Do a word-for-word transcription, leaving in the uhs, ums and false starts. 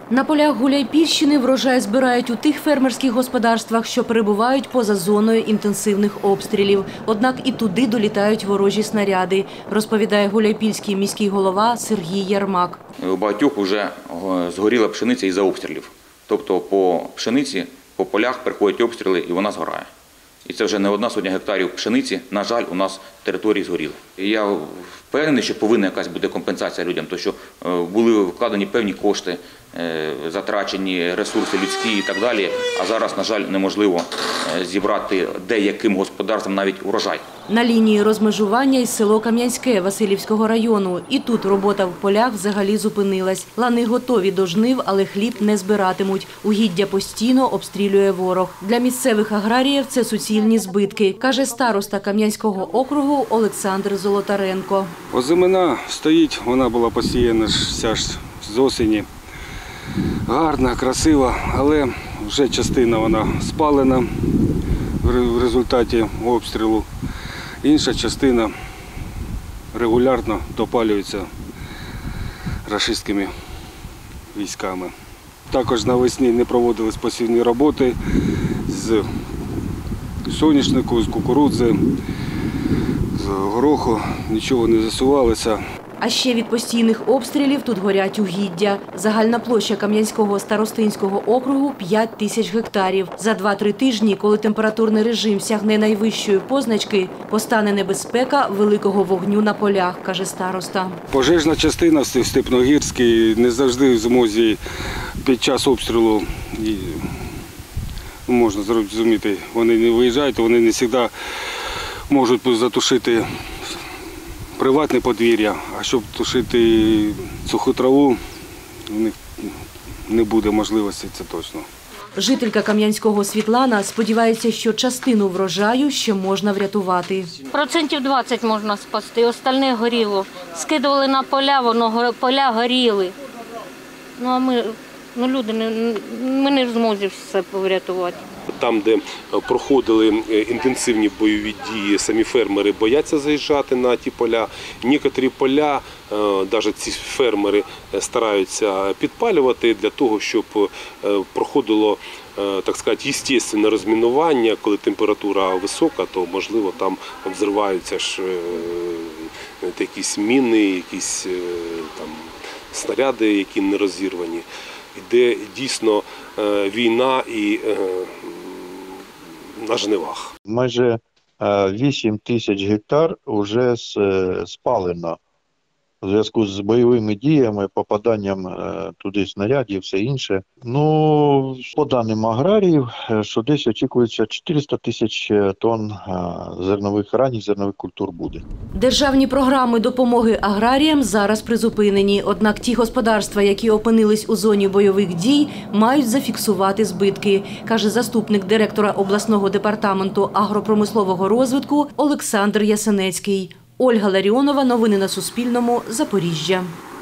На полях Гуляйпільщини врожай збирають у тих фермерських господарствах, що перебувають поза зоною інтенсивних обстрілів. Однак і туди долітають ворожі снаряди, розповідає гуляйпільський міський голова Сергій Ярмак. У багатьох вже згоріла пшениця із-за обстрілів. Тобто по пшениці, по полях приходять обстріли і вона згорає. І це вже не одна сотня гектарів пшениці, на жаль, у нас території згоріли. І я впевнений, що повинна якась бути компенсація людям, тому що були вкладені певні кошти, затрачені ресурси людські і так далі, а зараз, на жаль, неможливо зібрати деяким господарствам навіть урожай. На лінії розмежування із село Кам'янське Василівського району. І тут робота в полях взагалі зупинилась. Лани готові до жнив, але хліб не збиратимуть. Угіддя постійно обстрілює ворог. Для місцевих аграріїв це суцільні збитки, каже староста Кам'янського округу Олександр Золотаренко. Озимина стоїть, вона була посіяна вся ж з осені. Гарна, красива, але вже частина вона спалена в результаті обстрілу. Інша частина регулярно допалюється рашистськими військами. Також навесні не проводились посівні роботи з соняшнику, з кукурудзи, з гороху, нічого не засувалося. А ще від постійних обстрілів тут горять угіддя. Загальна площа Кам'янського старостинського округу – п'ять тисяч гектарів. За два-три тижні, коли температурний режим сягне найвищої позначки, постане небезпека великого вогню на полях, каже староста. Пожежна частина в Степногірській не завжди в змозі під час обстрілу, можна зрозуміти, вони не виїжджають, вони не завжди можуть затушити приватне подвір'я, а щоб тушити суху траву, у них не буде можливості, це точно. Жителька Кам'янського Світлана сподівається, що частину врожаю ще можна врятувати. Процентів двадцять можна спасти, остальне горіло. Скидували на поля, воно поля горіли. Ну а ми, ну, люди, ми не в змозі все врятувати. Там, де проходили інтенсивні бойові дії, самі фермери бояться заїжджати на ті поля. Некоторі поля, навіть ці фермери стараються підпалювати для того, щоб проходило, так сказати, естественне розмінування. Коли температура висока, то, можливо, там взриваються ж якісь міни, якісь там снаряди, які не розірвані. Іде дійсно війна і на жнивах. Майже вісім тисяч гектар вже спалено у зв'язку з бойовими діями, попаданням туди снарядів і все інше. Ну, по даним аграріїв, що десь очікується чотириста тисяч тонн зернових, ранніх зернових культур буде. Державні програми допомоги аграріям зараз призупинені. Однак ті господарства, які опинились у зоні бойових дій, мають зафіксувати збитки, каже заступник директора обласного департаменту агропромислового розвитку Олександр Ясенецький. Ольга Ларіонова. Новини на Суспільному. Запоріжжя.